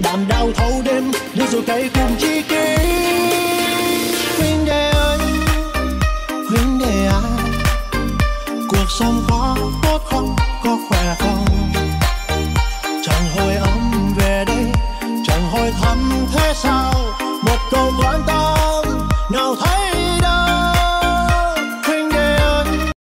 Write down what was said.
làm đau thấu đêm như rồi cay cùng chi kỷ. Huynh đệ ơi, huynh đệ à, cuộc sống có tốt không, có khỏe không? Chẳng hồi âm về đây, chẳng hồi thăm thế sao, một câu quan tâm nhau.